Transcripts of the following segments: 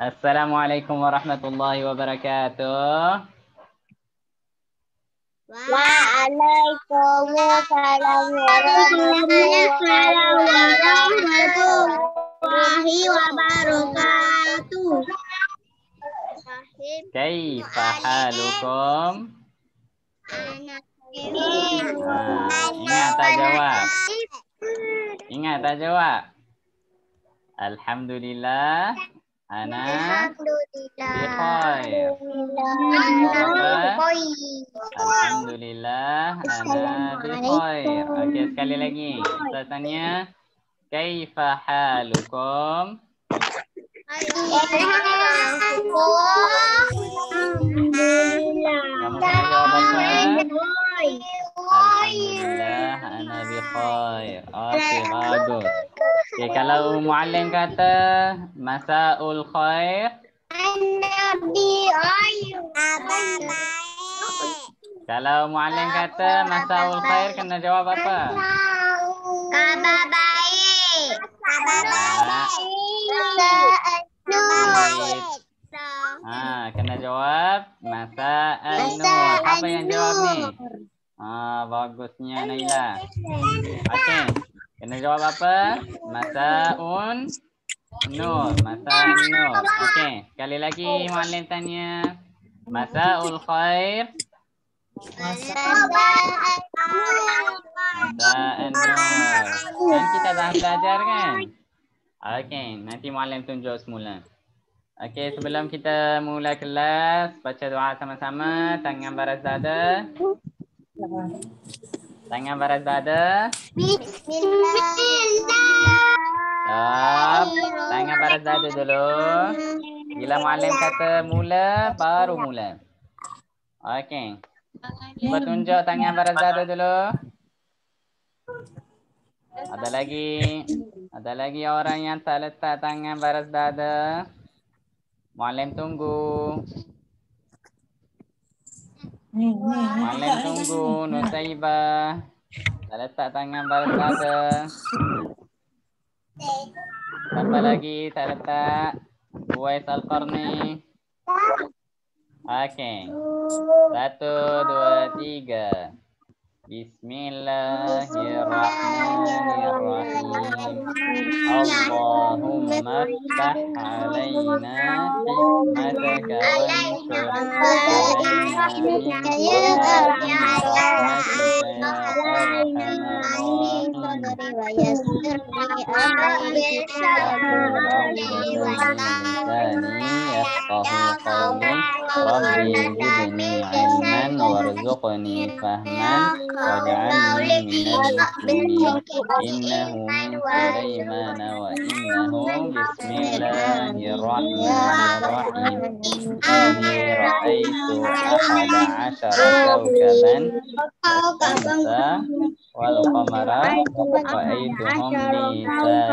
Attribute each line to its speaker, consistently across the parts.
Speaker 1: Assalamualaikum warahmatullahi wabarakatuh.
Speaker 2: Waalaikumsalam warahmatullahi wabarakatuh.
Speaker 1: Kaifa halukum? Ingat tak jawab? Ingat tak jawab? Alhamdulillah. Ana bikhair. Alhamdulillah ana bikhair. Okey, sekali lagi. Ustaz tanya, kaifa halukum? Kamu kena jawab apa? Alhamdulillah ana bikhair. Okey, bagus. Okey, kalau muallim kata masaul khair, kalau muallim kata masaul khair kena jawab apa?
Speaker 2: Kabar baik.
Speaker 1: Kena jawab masa'an nur. Apa yang jawab ni? Bagusnya Naila. Okey. Kena jawab apa? Masa'un nur. Masa'un nur. Okey. Sekali lagi muallim tanya. Masa'ul khair. Masa'an nur. Kan kita dah belajar kan? Okey. Nanti muallim tunjuk semula. Okey, sebelum kita mula kelas, baca doa sama-sama. Tangan baras dada. Tangan baras dada. Tangan baras dada dulu. Bila muallim kata mula, baru mula. Okey. Cuba tunjuk tangan baras dada dulu. Ada lagi orang yang tak letak tangan baras dada. Muallim tunggu. Muallim tunggu. Nusaibah. Tak letak tangan baras dada. Siapa lagi tak letak? Uwais Al-Qarni. Okey. 1, 2, 3. Bismillahirrahmanirrahim. Allahumma ftah alaina hikmataka wa ansur alaina min Rabbi zidni ilman warzuqni fahman waj'alni minal muslimin. Innahu min Sulaiman wa innahu bismillahirrahmanirrahim. Inni ra'aitu ahada asyara kawkaban syamsa wal qamara ra'aituhum li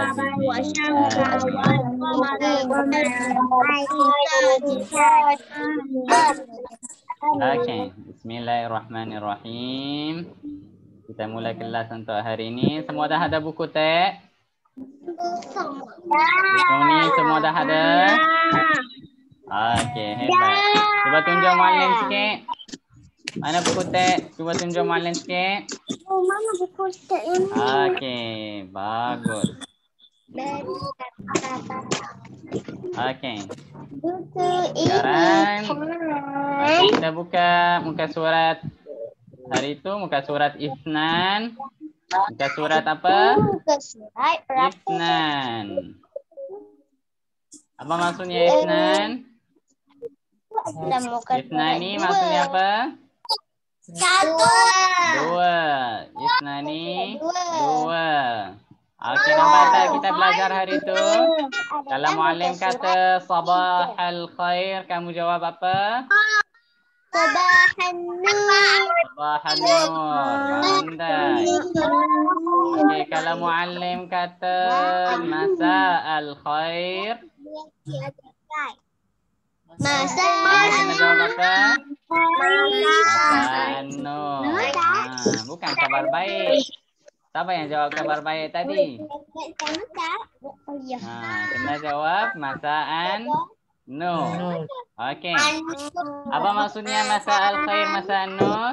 Speaker 1: Okey, bismillahirrahmanirrahim. Kita mula kelas untuk hari ini. Semua dah ada buku teks? Buku ni semua dah ada? Okey, hebat. Cuba tunjuk muallim sikit. Mana buku teks? Cuba tunjuk muallim sikit.
Speaker 2: Mana buku teks yang ni?
Speaker 1: Okey, bagus. Okey. Sekarang kita buka muka surat hari itu, muka surat Ifnan. Muka surat apa? Ifnan. Apa maksudnya Ifnan? Ifnan ni maksudnya apa?
Speaker 2: 1.
Speaker 1: 2. Ifnan ni 2. Okey, nampak tak kita belajar hari itu? Kalau muallim kata sabah al khair, kamu jawab apa?
Speaker 2: Sabahan nur.
Speaker 1: Sabahan nur. Pandai. Okey, kalau muallim kata masa al khair,
Speaker 2: Masa
Speaker 1: kamu jawab apa? Masa nur. Bukan kabar baik. Siapa yang jawab kabar baik tadi? Kena jawab masaan No. Okey. Apa maksudnya masa al-khair, masa an-nur?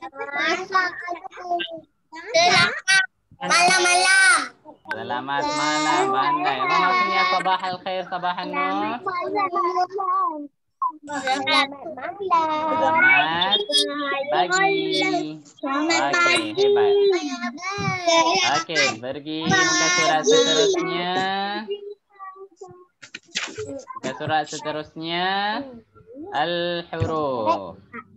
Speaker 2: Malam-malam.
Speaker 1: Selamat malam, pandai. Apa maksudnya sabah al-khair, sabah an-nur?
Speaker 2: Selamat
Speaker 1: Selamat pagi. Okey, hebat. Okey, pergi ke surat seterusnya. Ke surat seterusnya. Al-huruf.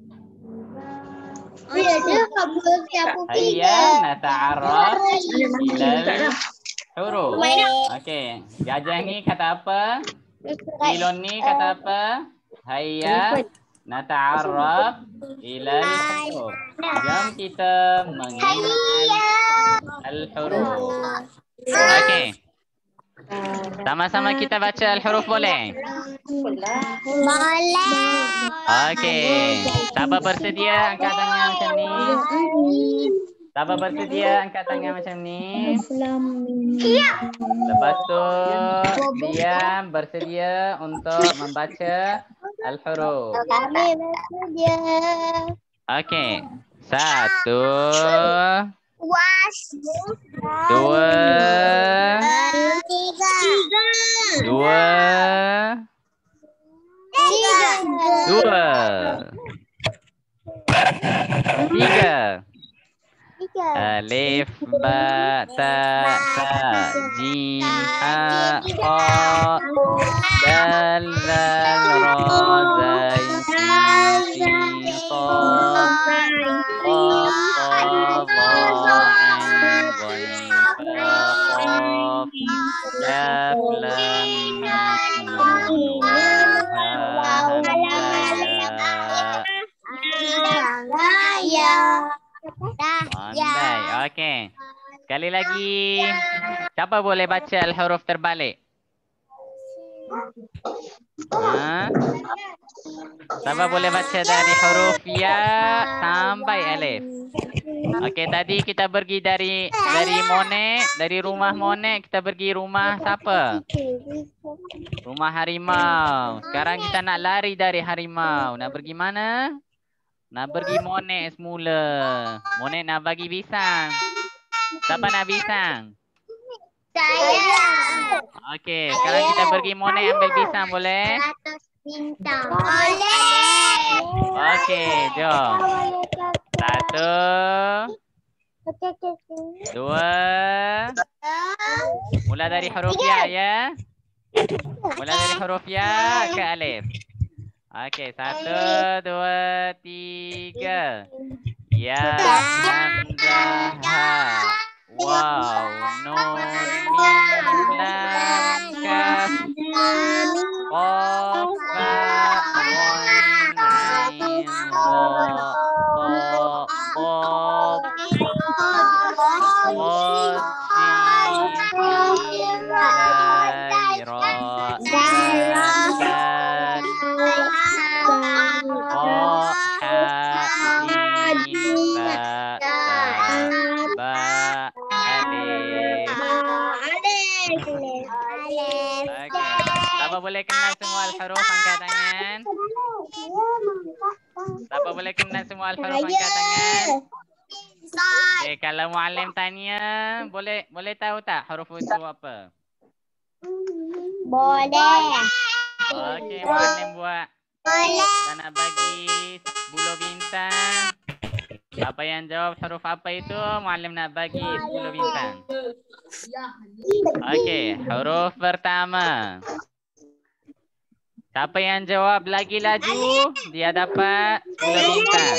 Speaker 1: Hayya nata'arraf ilal huruf. Okey, gajah ni kata apa? Kilon ni kata apa? Hayya nata'arraf ilal huruf. Jom kita mengenal al-huruf. Okey. Sama-sama kita baca al-huruf boleh?
Speaker 2: Boleh.
Speaker 1: Okey. Siapa bersedia angkat tangan macam ni? Siapa bersedia angkat tangan macam ni? Lepas tu diam bersedia untuk membaca al-huruf.
Speaker 2: Kami bersedia.
Speaker 1: Okey. 1,
Speaker 2: Was.
Speaker 1: 2,
Speaker 2: 3.
Speaker 1: 2, 3. Alif, ba, ta, sa, jim, ha, kha, dal, zal, ra, zai, sin, qaf, qaf, dha, ain, ghain, fa, qaf, kaf, lam, mim, nun, ha, hamzah, ya. Pandai. Okey. Sekali lagi. Siapa boleh baca al-huruf terbalik? Ha? Siapa boleh baca dari huruf ya sampai alif? Okey, tadi kita pergi dari Monek, dari rumah Monek kita pergi rumah siapa? Rumah harimau. Sekarang kita nak lari dari harimau. Nak pergi mana? Nak pergi Monek semula. Monek nak bagi pisang. Siapa nak pisang?
Speaker 2: Saya.
Speaker 1: Okey, sekarang kita pergi Monek ambil pisang boleh?
Speaker 2: Bintang. Boleh.
Speaker 1: Okey, jom. 1, 2. Mula dari huruf ya. Mula dari huruf ya ke alif. Okey, 1, 2, 3. Ya, hamzah, ha, waw, nun, mim, lam, kaf, qaf, fa, ghain, ain, dha, ta, qaf, Siapa boleh kenal semua al-huruf angkat tangan? Siapa boleh kenal semua al-huruf angkat tangan? Okay, kalau muallim tanya, boleh tahu tak huruf itu apa?
Speaker 2: Boleh.
Speaker 1: Okey, muallim buat. Kita nak bagi 10 bintang. Siapa yang jawab huruf apa itu, muallim nak bagi 10 bintang. Okey, huruf pertama. Siapa yang jawab lagi laju, dia dapat 10 bintang.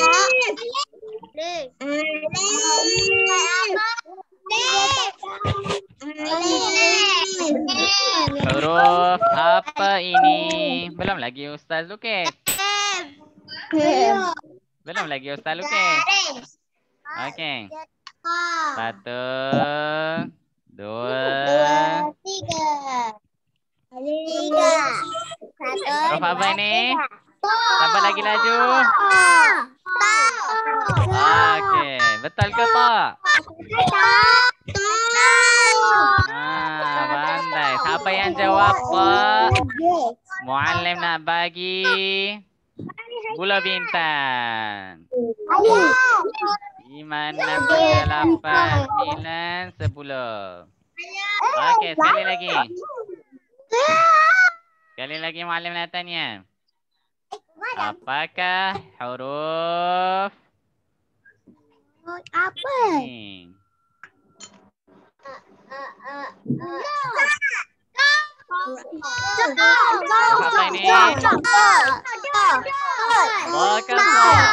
Speaker 1: Huruf apa ini? Belum lagi Ustaz Lukis. Belum lagi Ustaz Lukis. Okey. 1, 2,
Speaker 2: 3.
Speaker 1: huruf apa ini? Siapa lagi laju? Okey, betul ke tak? Pandai. Siapa yang jawab tak? Muallim nak bagi 10 bintang. 5, 6, 7, 8, 9, 10. Okey, sekali lagi. Sekali lagi muallim nak tanya. Apakah huruf
Speaker 2: Apa?
Speaker 1: ini? Apa ini? Bakasa.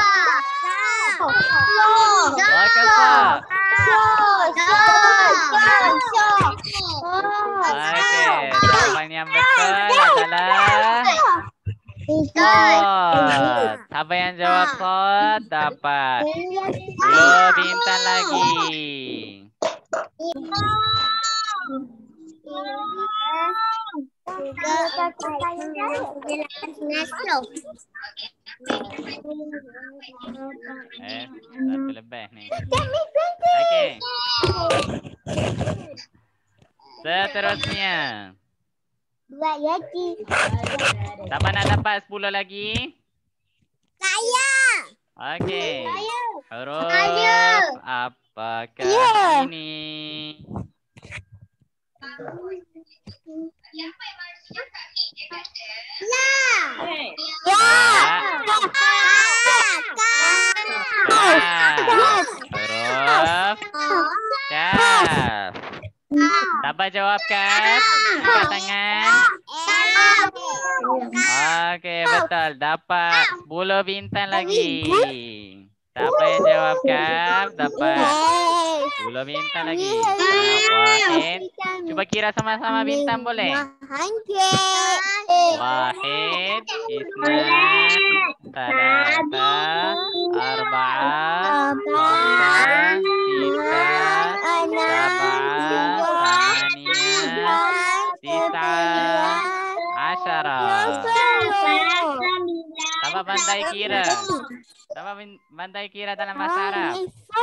Speaker 1: Bakasa. Okey, jawapan yang betul adalah Sod. Siapa yang jawab Sod dapat 10 bintang lagi. Satu lebih ni. Okey. Seterusnya.
Speaker 2: Buat lagi.
Speaker 1: Siapa nak dapat 10 lagi?
Speaker 2: Saya.
Speaker 1: Okey. Huruf apakah ini? Huruf kaf. Siapa jawab kaf? Angkat tangan. Okey, betul. Dapat 10 bintang lagi. Siapa yang jawab kaf dapat 10 bintang lagi. Wahid. Cuba kira sama-sama bintang boleh? Wahid, isnan, talata, arba'ah, khamsah, sittah, sab'ah, thamaniyah, tis'ah, asyarah. Siapa pandai kira? Siapa pandai kira dalam bahasa Arab?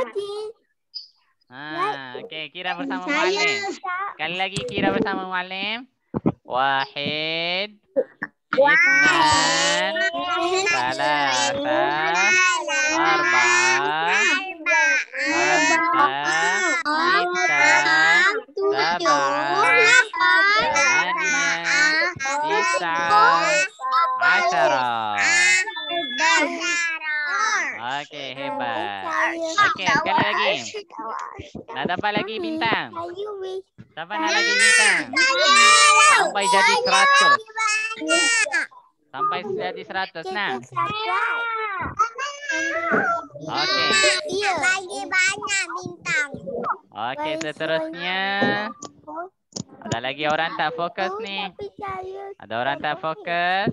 Speaker 1: Okey, kira bersama muallim. Sekali lagi kira bersama muallim. Wahid, isnan, salasa, arba'ah, khamsah, sittah, sab'ah, thamaniyah, tis'ah, asyarah. Okey, hebat. Okey, sekali lagi. Nak dapat lagi bintang? Siapa nak lagi bintang? Sampai jadi 100. Sampai jadi 100 nak? Okey.
Speaker 2: Bagi banyak bintang.
Speaker 1: Okey, seterusnya. Ada lagi orang tak fokus ni? Ada orang tak fokus?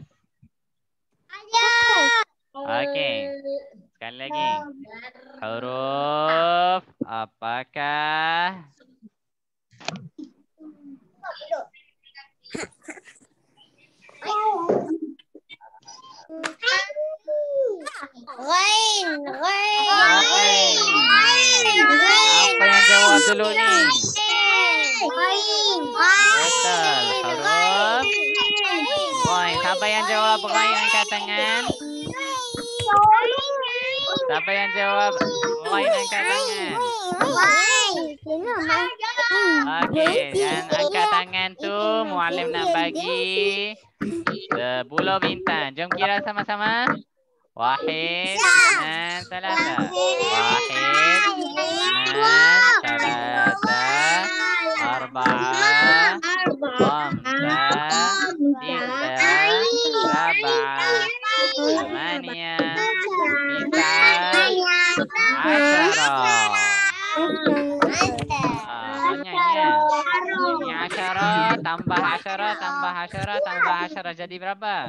Speaker 1: Okey. Sekali lagi. Huruf apakah?
Speaker 2: Rain.
Speaker 1: Apa yang jawab dulu ni?
Speaker 2: Betul.
Speaker 1: Huruf. Rain. Siapa yang jawab Rain angkat tangan? Siapa yang jawab Rain angkat tangan? Okey, yang angkat tangan tu muallim nak bagi 10 bintang. Jom kira sama-sama. Wahid, isnan, salasa. Wahid, isnan, salasa, arba'ah, khamsah, sittah, sab'ah, thamaniyah, tis'ah, asyarah. Banyaknya. Ini asyarah, tambah asyarah, tambah asyarah, tambah asyarah. Jadi berapa?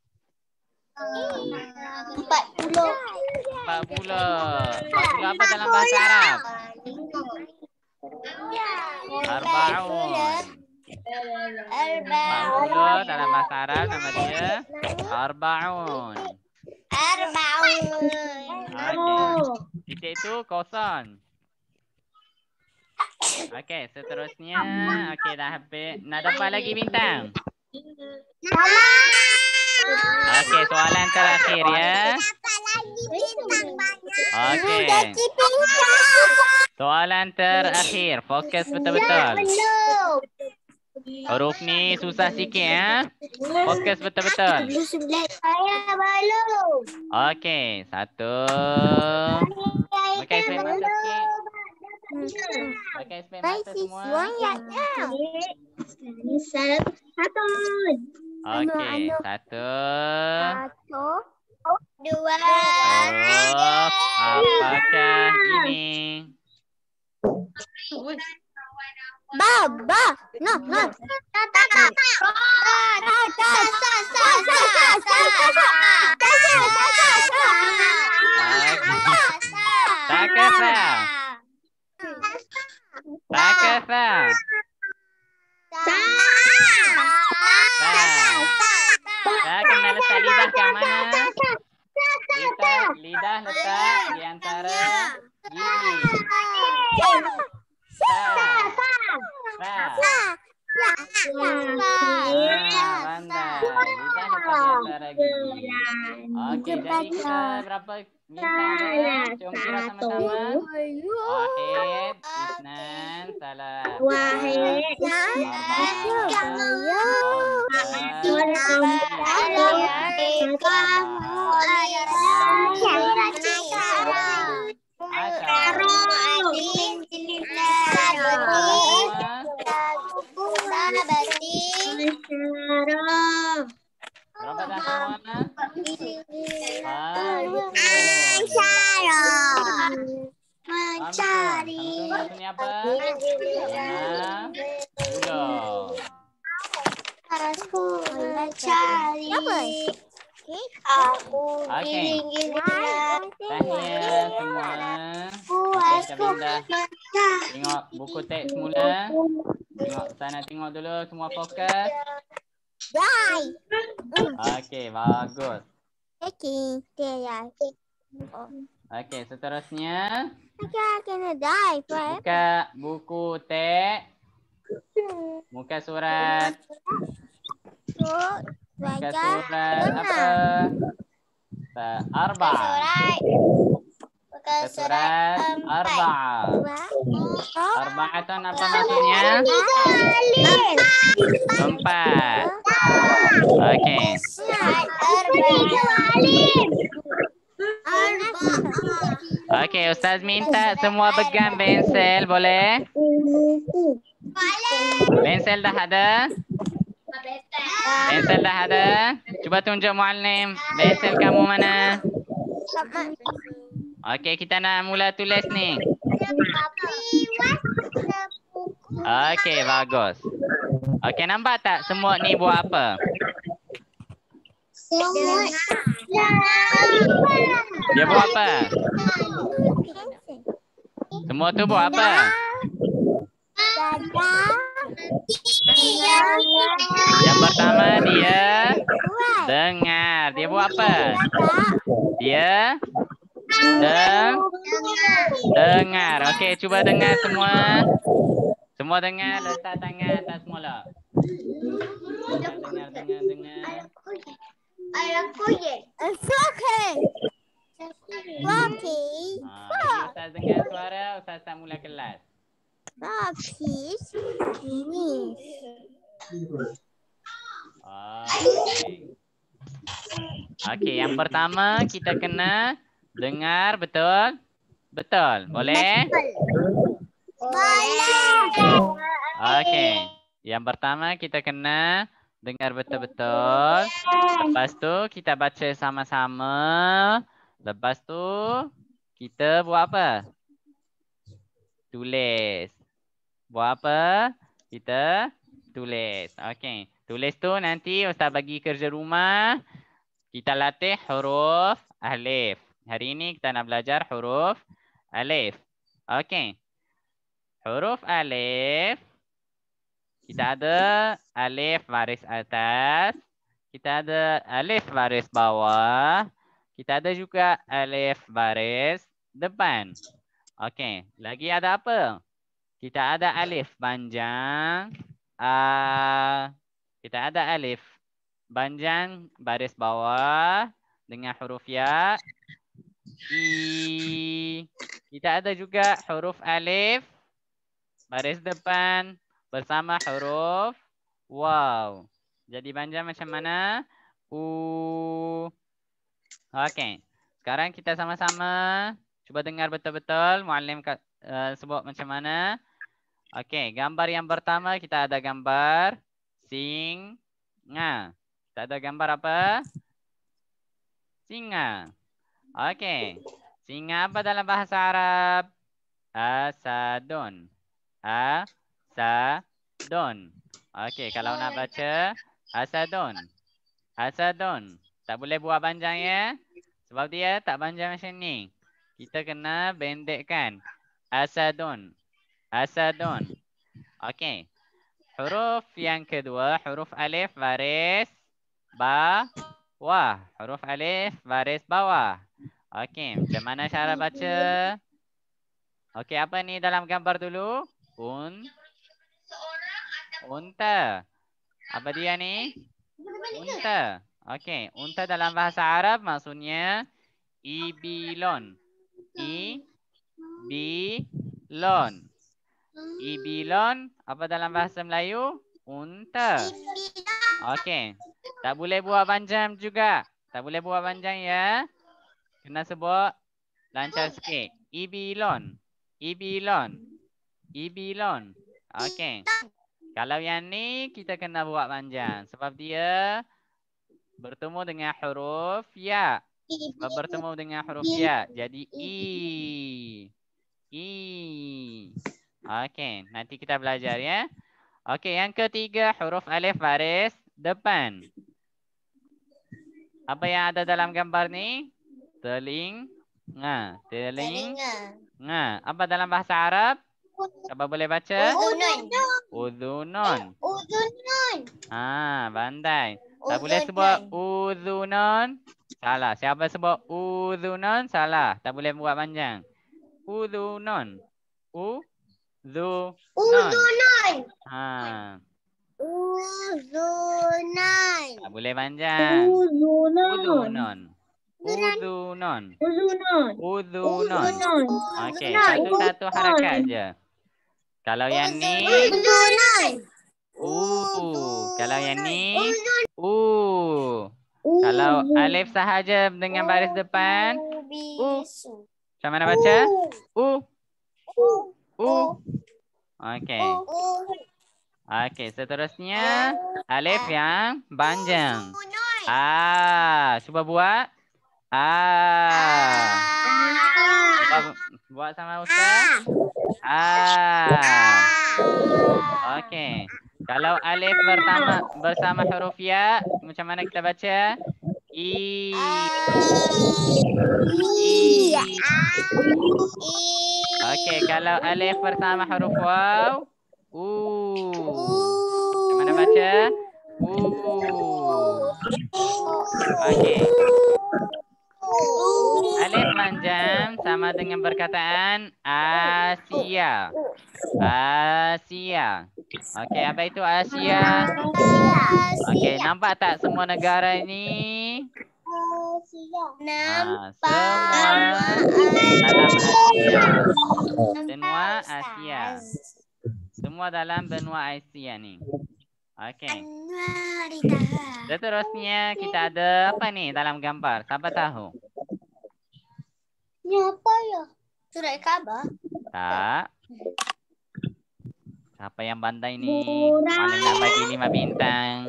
Speaker 2: 40.
Speaker 1: 40. 40 apa dalam bahasa Arab? Arba'un. 40 dalam bahasa Arab nama dia arba'un. Okey. Titik itu kosong. Okey, seterusnya. Okey, dah habis. Nak dapat lagi bintang? Okey, soalan terakhir ya.
Speaker 2: Dapat lagi bintang banyak.
Speaker 1: Okey. Soalan terakhir. Fokus betul-betul. Huruf ni susah sikit ya. Fokus betul-betul.
Speaker 2: Saya belum.
Speaker 1: Okey, satu. Pakai spray mata sikit. Pakai spray mata semua. Okey, satu.
Speaker 2: Dua.
Speaker 1: Huruf apakah ini?
Speaker 2: Baba. No.
Speaker 1: Takasa. Saya kena letak lidah kat mana? Lidah letak di antara gigi. Pandai. Lidah letak di antara gigi. Okey, jadi kita berapa bintang dah? Jom kira sama-sama. Wahid, Isnan, Salah.
Speaker 2: Wahid,
Speaker 1: berapa dah semua?
Speaker 2: mencari
Speaker 1: Samsung apa? 50.
Speaker 2: aku mencari aku giling-giling
Speaker 1: Tahniah semua. Okey, kita pindah. Tengok buku teks mula. Tengok sana, tengok dulu semua fokus. Okey, bagus. Okey, seterusnya buka buku teks. Muka surat. Muka surat apa? Arba'a. Muka surat Arba'a. Arba'atun apa maksudnya? Empat. Okey. Okey, Ustaz minta semua pegang pensel, boleh? Pensel dah ada? Pensel dah ada? Cuba tunjuk muallim. Pensel kamu mana? Okey, kita nak mula tulis ni. Okey, bagus. Okey, nampak tak semut ni buat apa? Dia buat apa? Semut tu buat apa? Yang pertama dia dengar. Dia buat apa? Dia dengar. Okey, cuba dengar semua. Semua dengar, letak tangan atas semula. Dengar. Bagi Ustaz dengar suara, Ustaz tak mula kelas. Okey, yang pertama kita kena dengar betul? Betul. Boleh? Okey. Yang pertama kita kena dengar betul-betul. Lepas tu kita baca sama-sama. Lepas tu kita buat apa? Tulis. Buat apa? Kita tulis. Okey. Tulis tu nanti Ustaz bagi kerja rumah. Kita latih huruf alif. Hari ini kita nak belajar huruf alif. Okey. Huruf alif. Kita ada alif baris atas. Kita ada alif baris bawah. Kita ada juga alif baris depan. Okey. Lagi ada apa? Kita ada alif panjang. Kita ada alif. Panjang baris bawah dengan huruf ya. I. Kita ada juga huruf alif. Baris depan bersama huruf waw. Jadi panjang macam mana? U. Oke. Sekarang kita sama-sama coba dengar betul-betul muallim sebut macam mana. Oke, gambar yang pertama kita ada gambar singa. Kita ada gambar apa? Singa. Oke. Singa apa dalam bahasa Arab? Asadun. Asadun. Oke, kalau nak baca asadun. Asadun. Tak boleh buat panjang ya. Sebab dia tak panjang macam ni. Kita kena pendekkan. Asadun. Asadun. Oke. Huruf yang kedua, huruf alif baris bawah. Huruf alif baris bawah. Oke, macam mana cara baca? Oke, apa ni dalam gambar dulu? Unta. Apa dia ni? Unta. Oke, unta dalam bahasa Arab maksudnya ibilon. Ibilon. Ibilon apa dalam bahasa Melayu? Unta. Oke. Tak boleh buat panjang juga. Tak boleh buat panjang ya. Kena sebut lancar sikit. Ibilon. Ibilon. Ibilon. Oke. Kalau yang ni kita kena buat panjang. Sebab dia bertemu dengan huruf ya. Sebab bertemu dengan huruf ya. Jadi I. I. Oke. Nanti kita belajar ya. Oke. Yang ketiga huruf alif baris depan. Apa yang ada dalam gambar ni? Telinga. Telinga. Apa dalam bahasa Arab? Siapa boleh baca? Udhunun. Pandai. Tak boleh sebut udhunun. Salah. Siapa sebut udhunun? Salah. Tak boleh buat panjang. Udhunun. Udhunun. Tak boleh panjang. Udhunun. Udhunun. Okey, satu-satu harakat je. Kalau yang ni kalau yang ni kalau alif sahaja dengan baris depan macam mana baca? Okey. Okey, seterusnya alif yang panjang. Cuba buat. Buat sama Ustaz. Okey. Kalau alif bersama huruf ya, macam mana kita baca? I. Okey, kalau alif bersama huruf waw, macam mana baca? Okey. Alif panjang sama dengan perkataan Asia. Asia. Okey, apa itu Asia? Okey, nampak tak semua negara ini? Semua dalam Asia. Benua Asia. Semua dalam benua Asia ni. Okey. Seterusnya kita ada apa ni dalam gambar? Siapa tahu?
Speaker 2: Ini apa ya? Surat Kaabah?
Speaker 1: Tak. Siapa yang pandai ni? Mana nak bagi 5 bintang?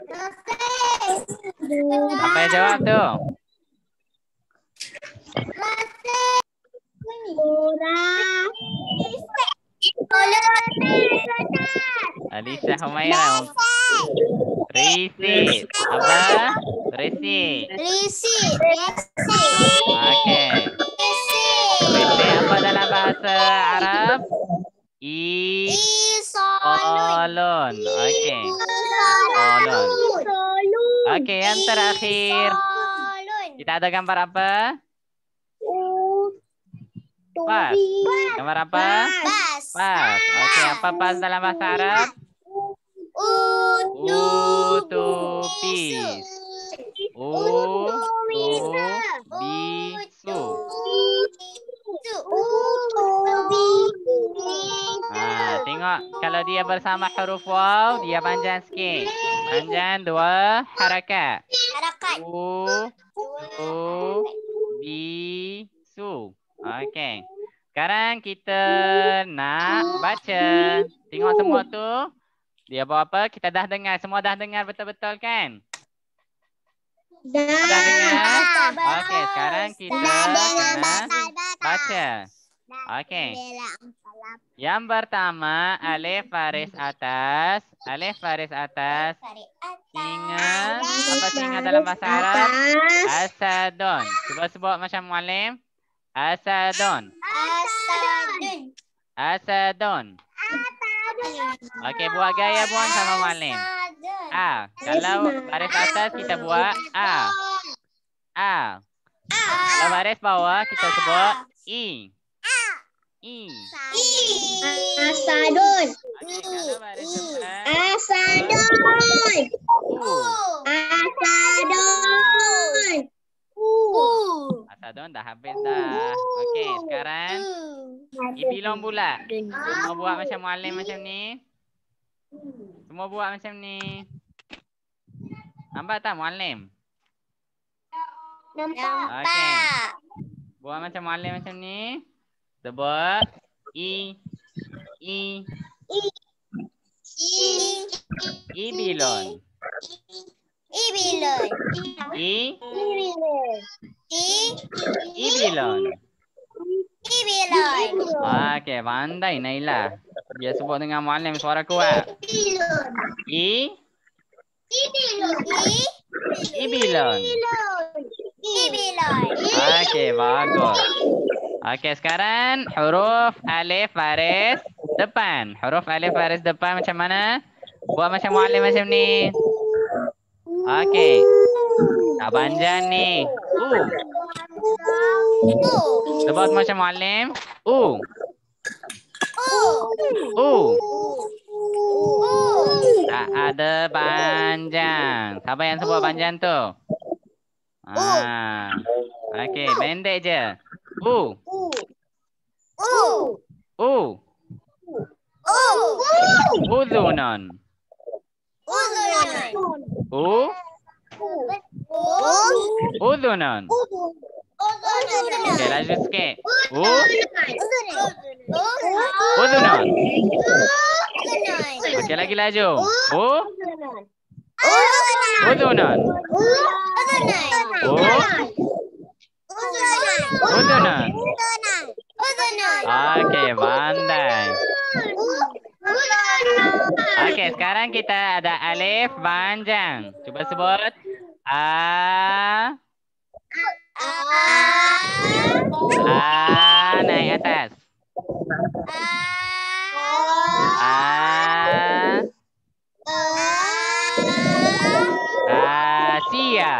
Speaker 1: Siapa yang jawab tu? Alisa Humaira. Risit. Apa? Risit. Okey. Risit apa dalam bahasa Arab? Solon. Okey. Solon. Okey, yang terakhir. Kita ada gambar apa? Pas. Gambar apa? Pas. Okey, apa pas dalam bahasa Arab? Utupis. Utubisu. Tengok kalau dia bersama huruf waw, dia panjang sikit. Panjang 2 harakat. Bisu. Okey. Sekarang kita nak baca. Tengok semua tu. Dia buat apa? Kita dah dengar. Semua dah dengar betul-betul kan? Dah dengar? Okey, sekarang kita kena baca. Okey. Yang pertama, alif baris atas. Alif baris atas. Singa. Apa singa dalam bahasa Arab? Asadun. Cuba sebut macam muallim. Asadun. Asadun. Okey, buat gaya buang sama muallim. Kalau baris atas kita buat A. Kalau baris bawah kita sebut I.
Speaker 2: Asadun.
Speaker 1: Okey, kalau baris depan
Speaker 2: Asadun. Asadun.
Speaker 1: Asadun dah habis dah. Okey, sekarang Ibilon pula. Semua buat macam muallim macam ni. Semua buat macam ni. Nampak tak muallim?
Speaker 2: Nampak.
Speaker 1: Okey. Buat macam muallim macam ni. Sebut Ibilon. Ibilon. Okey, pandai Naila. Dia sebut dengan muallim suara kuat. Ibilon. Okey, bagus. Okey, sekarang huruf alif baris depan. Huruf alif baris depan macam mana? Buat macam muallim macam ni. Okey. Tak panjang ni. Sebut macam muallim. Tak ada panjang. Siapa yang sebut panjang tu? Okey, pendek je. Udhunun. Udhunun. Okey, laju sikit. Udhunun. Okey, lagi laju. Udhunun. Udhunun. Okey, pandai. Okey, sekarang kita ada alif panjang. Cuba sebut. Naik atas. Asia.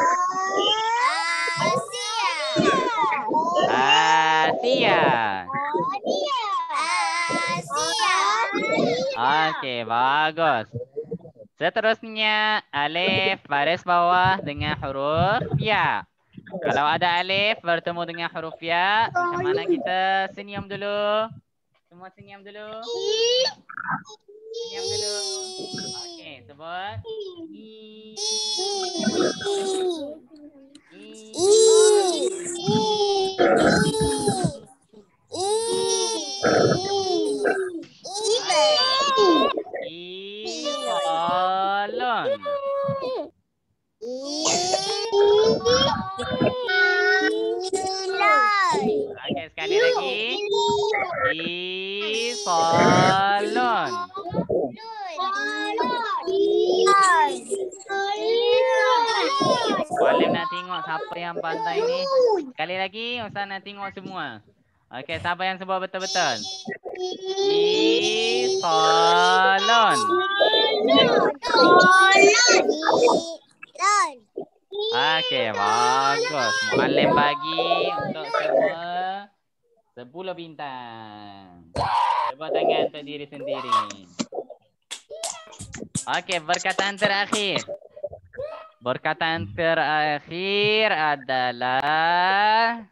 Speaker 1: Okey, bagus. Seterusnya alif baris bawah dengan huruf ya. Kalau ada alif bertemu dengan huruf ya, macam mana kita senyum dulu? Semua senyum dulu. Senyum dulu. Okey, sebut. Isolon. Okey, sekali lagi. Isolon. Muallim nak tengok siapa yang pandai ni. Sekali lagi, Ustaz nak tengok semua. Okey, siapa yang sebut betul-betul? Isolon. Okey, bagus. Muallim bagi untuk semua 10 bintang. Tepuk tangan untuk diri sendiri. Oke, perkataan terakhir. Perkataan terakhir adalah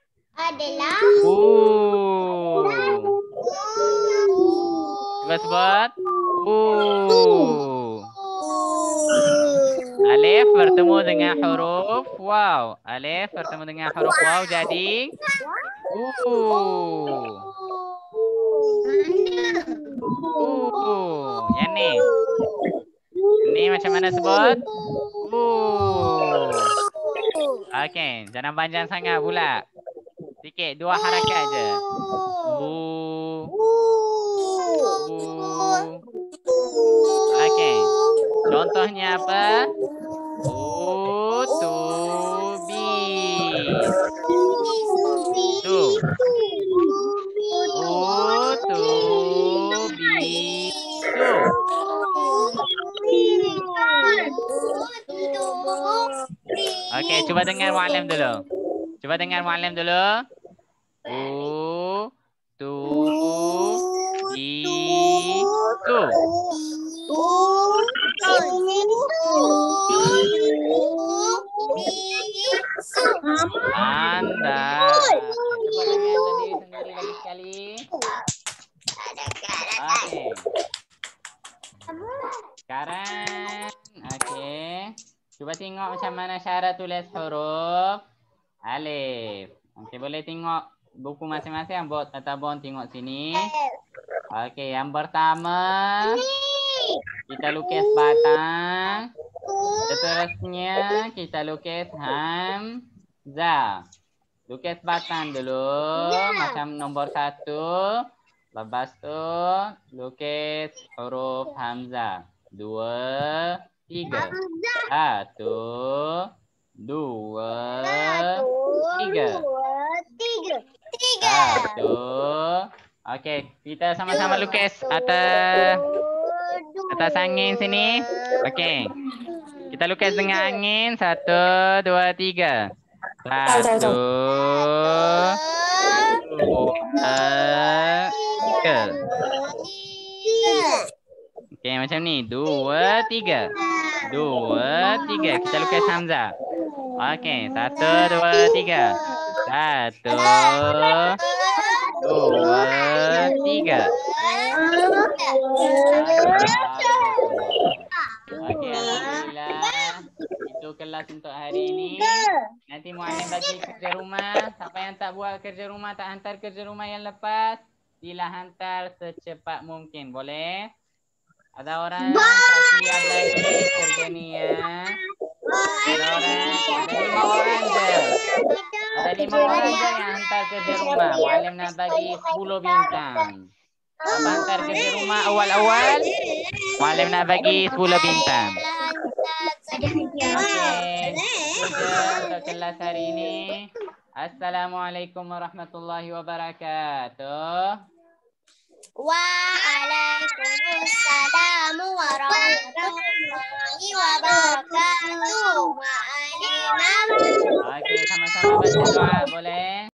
Speaker 1: Coba sebut. Alif bertemu dengan huruf waw. Alif bertemu dengan huruf waw jadi Yang ni. Ni macam mana sebut? Okey, jangan panjang sangat pula. Sikit, 2 harakat je. Okey. Contohnya apa? Utubis. Tu. Utubis. Tu. Okey, cuba dengar muallim dulu. Cuba dengar muallim dulu. Tu. Anda. Cuba dengar tadi sendiri lagi sekali. Okey. Sekarang, okey. Cuba tengok macam mana cara tulis huruf alif. Okey, boleh tengok buku masing-masing, buat tabung tengok sini. Okey, yang pertama kita lukis batang. Seterusnya kita lukis hamzah. Lukis batang dulu macam nombor 1. Lepas tu lukis huruf hamzah. 2, 3. 1, 2, 3. 1. Okey, kita sama-sama lukis atas angin sini. Okey. Kita lukis dengan angin. 1, 2, 3. 1, 2, 3. Okey, macam ni. 2, 3. 2, 3. Kita lukis hamzah. Okey, 1, 2, 3. 1, 2, 3. Okey, alhamdulillah. Itu kelas untuk hari ini. Nanti muallim bagi kerja rumah. Siapa yang tak buat kerja rumah, tak hantar kerja rumah yang lepas, sila hantar secepat mungkin. Boleh? Ada orang tak siap lagi kerja ni ya. Ada 5 orang je. Ada 5 orang je yang hantar kerja rumah. Muallim nak bagi 10 bintang. Siapa hantar kerja rumah awal-awal, muallim nak bagi 10 bintang. Okey, itu je untuk kelas hari ini. Assalamualaikum warahmatullahi wabarakatuh.
Speaker 2: Waalaikumsalam warahmatullahi wabarakatuh.
Speaker 1: Okey, sama-sama baca doa boleh?